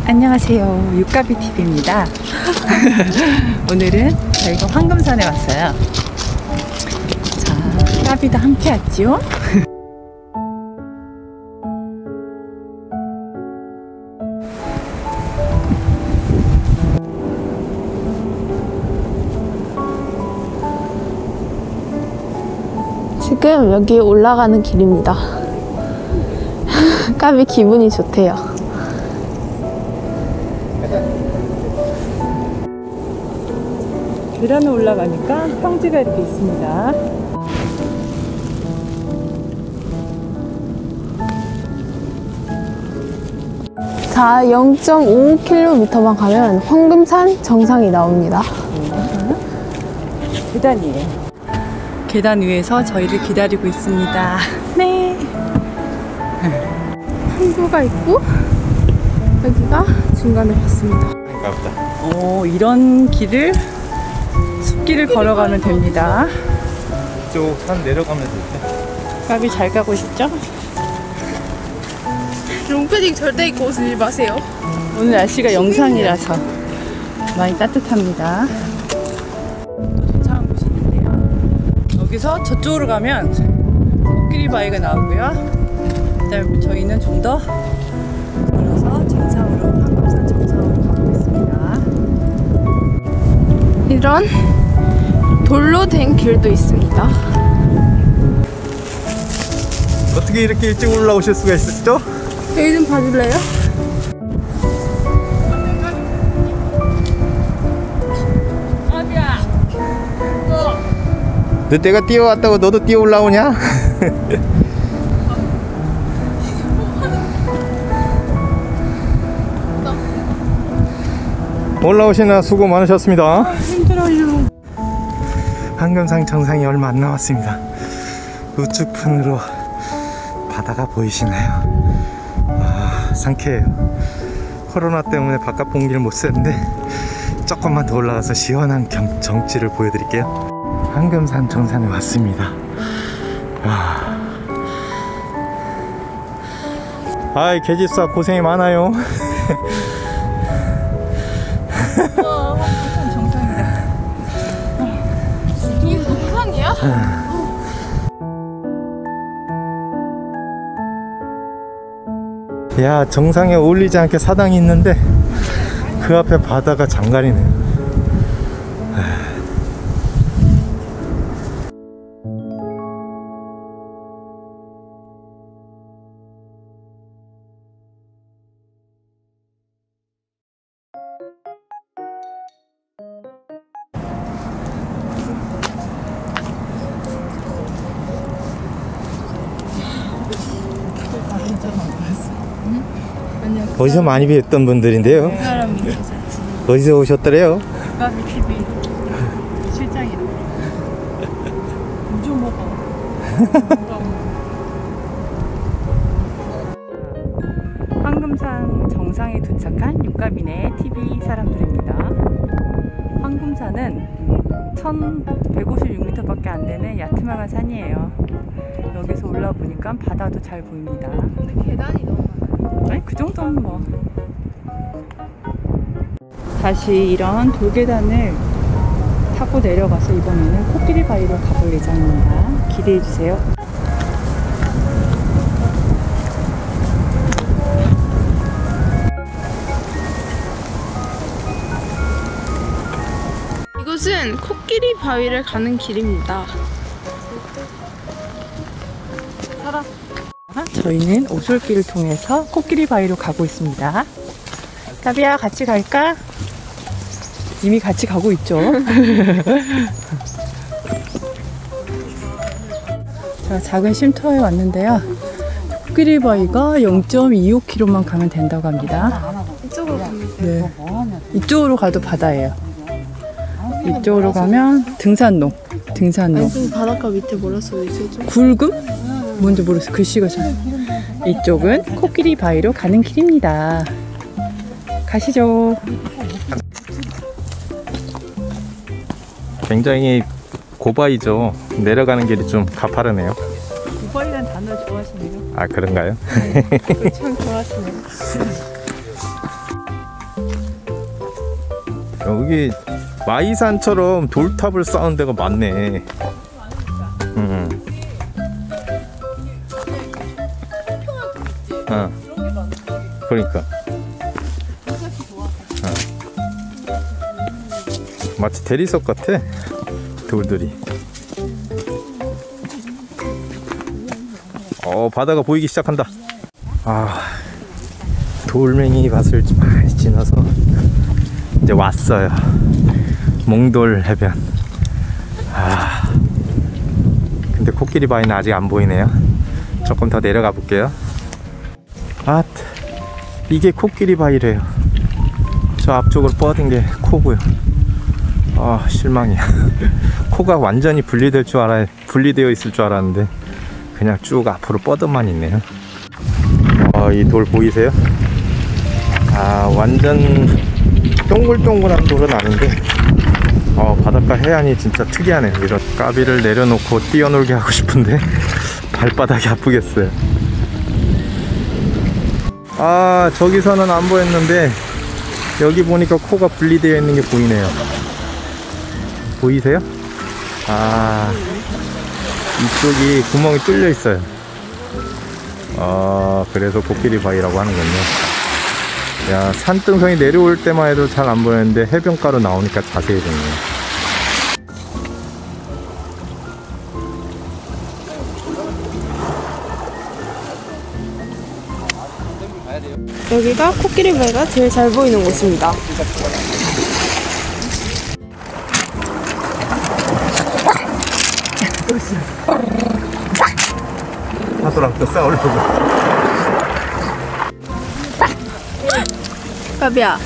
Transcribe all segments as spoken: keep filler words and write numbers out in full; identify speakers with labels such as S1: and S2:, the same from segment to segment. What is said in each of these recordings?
S1: 안녕하세요, 육가비티비입니다. 오늘은 저희가 황금산에 왔어요. 자, 까비도 함께 왔죠?
S2: 지금 여기 올라가는 길입니다. 까비 기분이 좋대요.
S1: 계단을 올라가니까 평지가 이렇게 있습니다.
S2: 자, 영 점 오 킬로미터만 가면 황금산 정상이 나옵니다.
S1: 계단이에요. 계단 위에서 저희를 기다리고 있습니다. 네.
S2: 항구가 있고 여기가 중간에 봤습니다.
S1: 오, 이런 길을 숲길을 걸어가면 됩니다.
S3: 이쪽 산 내려가면 되죠.
S1: 까비 잘 가고 있죠?
S2: 롱패딩 절대 입고 오지 마세요.
S1: 오늘 날씨가 영상이라서 많이 따뜻합니다. 도착한 곳이 있는데요. 여기서 저쪽으로 가면 코끼리 바위가 나오고요. 그다음에 저희는 좀 더 걸어서 정상으로, 황금산 정상으로 가고 있습니다.
S2: 이런 돌로 된 길도 있습니다.
S3: 어떻게 이렇게 일찍 올라오실 수가 있었죠?
S2: 여기 좀 봐줄래요?
S3: 너 내가 뛰어왔다고 너도 뛰어 올라오냐? 올라오시느라 수고 많으셨습니다.
S1: 아, 힘들어요.
S3: 황금산 정상이 얼마 안 남았습니다. 우측편으로 바다가 보이시나요? 아, 상쾌해요. 코로나 때문에 바깥 공기를 못 쐈는데 조금만 더 올라가서 시원한 경, 정취를 보여드릴게요. 황금산 정상에 왔습니다. 와. 아이, 계집사 고생이 많아요.
S1: 와, 황금산 정상이다.
S2: 이게 정상이야?
S3: 야, 정상에 어울리지 않게 사당이 있는데 그 앞에 바다가 장관이네요. 어디서 많이 뵀던 분들인데요.
S1: 그 사람이
S3: 어디서 오셨더래요?
S1: 육가비티비 실장이다. 좀 먹어. 황금산 정상에 도착한 육가비네 티비 사람들입니다. 황금산은 천백오십육 미터밖에 안 되는 야트막한 산이에요. 여기서 올라보니까 바다도 잘 보입니다.
S2: 근데 계단이 너무 많아요.
S1: 아니, 그 정도는 뭐. 다시 이런 돌계단을 타고 내려가서 이번에는 코끼리 바위로 가볼 예정입니다. 기대해주세요.
S2: 이곳은 코끼리 바위를 가는 길입니다.
S1: 저희는 오솔길을 통해서 코끼리 바위로 가고 있습니다. 까비야, 같이 갈까? 이미 같이 가고 있죠. 자, 작은 쉼터에 왔는데요. 코끼리 바위가 영 점 이오 킬로미터만 가면 된다고 합니다.
S2: 이쪽으로 가면
S1: 네. 이쪽으로 가도 바다예요. 이쪽으로 가면 등산로. 등산로.
S2: 무슨 바닷가 밑에 뭐라 써 있어죠?
S1: 굴금? 뭔지 모르겠어요. 글씨가 잘. 이쪽은 코끼리 바위로 가는 길입니다. 가시죠.
S3: 굉장히 고바이죠. 내려가는 길이 좀 가파르네요.
S1: 고바이라는 단어를 좋아하시네요.
S3: 아, 그런가요?
S1: 네, 참 좋아하시네요.
S3: 여기 마이산처럼 돌탑을 쌓은 데가 많네. 음. 어. 그러니까. 어. 마치 대리석 같아. 돌들이. 어, 바다가 보이기 시작한다. 아, 돌멩이 밭을 많이 지나서 이제 왔어요. 몽돌 해변. 아, 근데 코끼리 바위는 아직 안 보이네요. 조금 더 내려가 볼게요. 아, 이게 코끼리 바위래요. 저 앞쪽으로 뻗은 게 코고요. 아, 실망이야. 코가 완전히 분리될 줄 알아, 분리되어 있을 줄 알았는데 그냥 쭉 앞으로 뻗어만 있네요. 아, 이 돌 보이세요? 아, 완전 동글동글한 돌은 아닌데 어, 바닷가 해안이 진짜 특이하네요. 이런 까비를 내려놓고 뛰어놀게 하고 싶은데 발바닥이 아프겠어요. 아, 저기서는 안 보였는데 여기 보니까 코가 분리되어 있는 게 보이네요. 보이세요? 아, 이쪽이 구멍이 뚫려 있어요. 아, 그래서 코끼리 바위라고 하는군요. 야, 산등성이 내려올 때만 해도 잘 안 보였는데 해변가로 나오니까 자세히 보이네요.
S2: 여기가 코끼리 바위가 제일 잘 보이는 곳입니다.
S3: 하도랑 또 싸우려고.
S2: 까비야.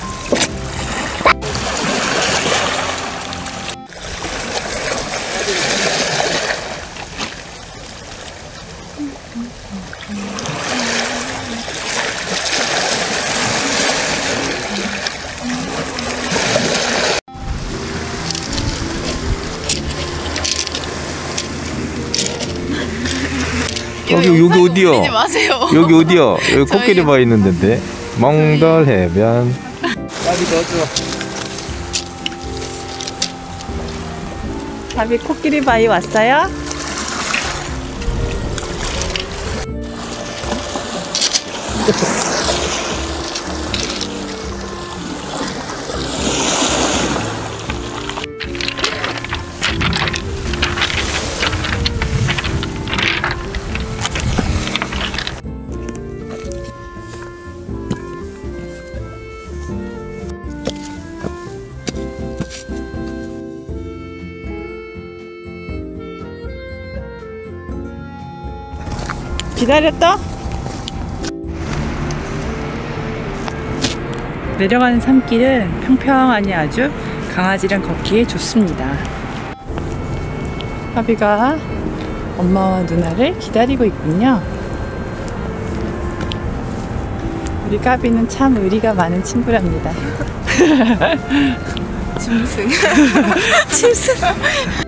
S3: 여기 여기 어디요?
S2: 마세요.
S3: 여기 어디요? 여기 코끼리 바위 있는 데인데. 몽돌 해변. 까비 넣어줘.
S1: 가비 코끼리 바위 왔어요? 기다렸다? 내려가는 산길은 평평하니 아주 강아지랑 걷기에 좋습니다. 까비가 엄마와 누나를 기다리고 있군요. 우리 까비는 참 의리가 많은 친구랍니다.
S2: 짐승.
S1: 짐승.